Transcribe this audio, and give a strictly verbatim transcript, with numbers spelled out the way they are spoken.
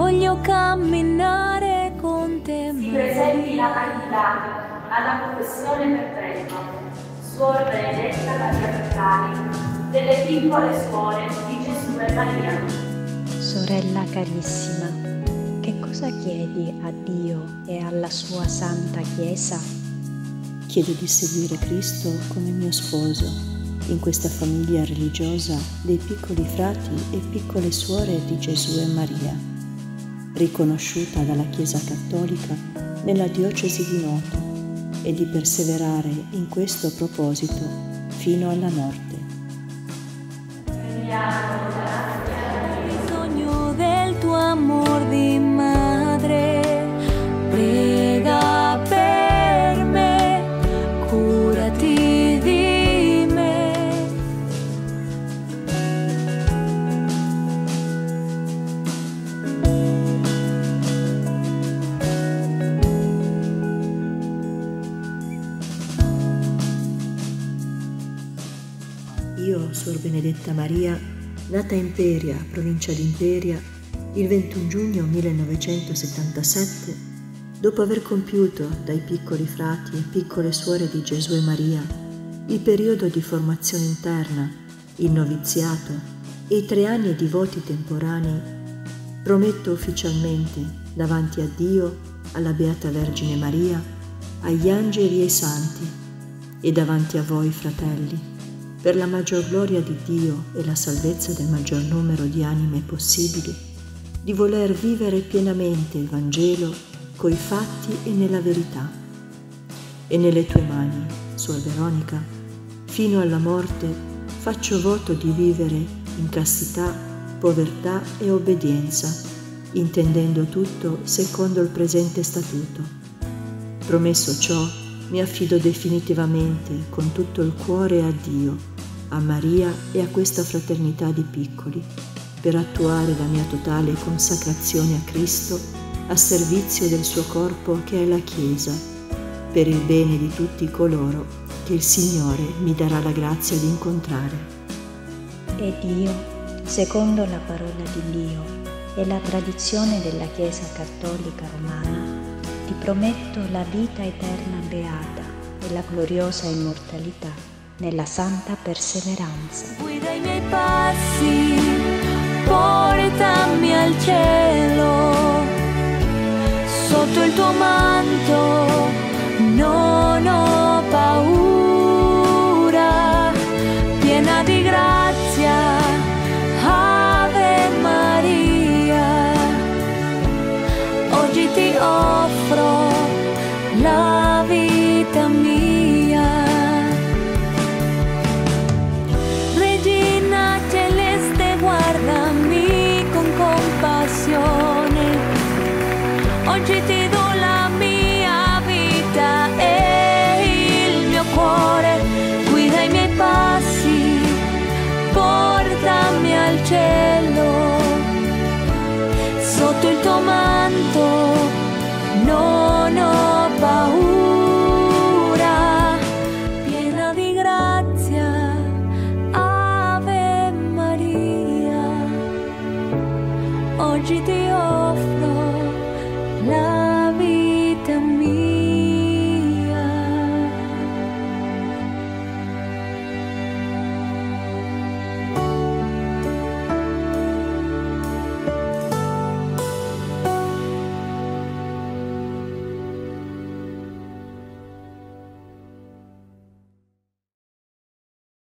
voglio camminare con te. Si presenti la candidata alla professione perpetua, Suor Benedetta Maria Peccari, delle piccole suore di Gesù e Maria. Sorella carissima, che cosa chiedi a Dio e alla sua Santa Chiesa? Chiedo di seguire Cristo come mio sposo in questa famiglia religiosa dei piccoli frati e piccole suore di Gesù e Maria, riconosciuta dalla Chiesa Cattolica nella diocesi di Noto, e di perseverare in questo proposito fino alla morte. Ho bisogno del tuo amor di madre, prega per me, curati di me. Io, Suor Benedetta Maria, nata a Imperia, provincia di Imperia, il ventuno giugno millenovecentosettantasette, dopo aver compiuto dai piccoli frati e piccole suore di Gesù e Maria il periodo di formazione interna, il noviziato e i tre anni di voti temporanei, prometto ufficialmente davanti a Dio, alla Beata Vergine Maria, agli angeli e ai santi e davanti a voi, fratelli, per la maggior gloria di Dio e la salvezza del maggior numero di anime possibili, di voler vivere pienamente il Vangelo coi fatti e nella verità. E nelle tue mani, Suor Veronica, fino alla morte faccio voto di vivere in castità, povertà e obbedienza, intendendo tutto secondo il presente statuto. Promesso ciò, mi affido definitivamente con tutto il cuore a Dio, a Maria e a questa fraternità di piccoli, per attuare la mia totale consacrazione a Cristo a servizio del suo corpo che è la Chiesa, per il bene di tutti coloro che il Signore mi darà la grazia di incontrare. Ed io, secondo la parola di Dio e la tradizione della Chiesa Cattolica Romana, ti prometto la vita eterna beata e la gloriosa immortalità nella santa perseveranza. Guida i miei passi, portami al cielo, sotto il tuo manto non ho paura, piena di grazia, Ave Maria, oggi ti offro la vita mia. Oggi ti do la mia vita e il mio cuore, guida i miei passi, portami al cielo, sotto il tuo manto non ho paura.